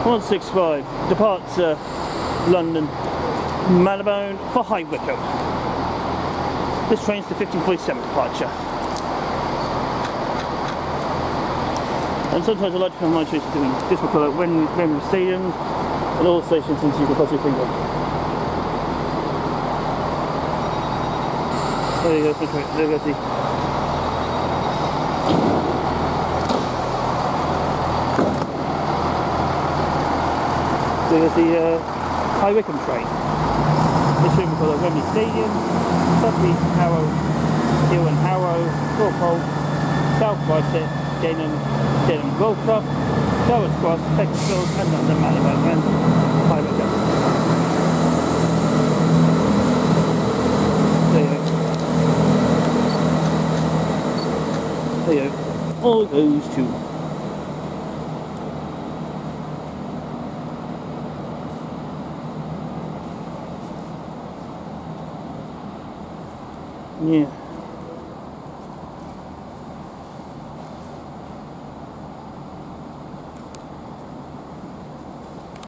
165 departs London Marylebone for High Wycombe. This train's the 15:47 departure. And sometimes I like to film my choice between this will call it Wembley stadiums and all stations since you can possibly think of. There you go, there you go, see. So there's the High Wycombe train. This room we call it Wembley Stadium, Sudbury, Harrow, Harrow, Northolt, South Ruislip, Denham Golf Club, Gerrards Cross, Beaconsfield and London Marylebone and High Wycombe. There you go. All goes to yeah.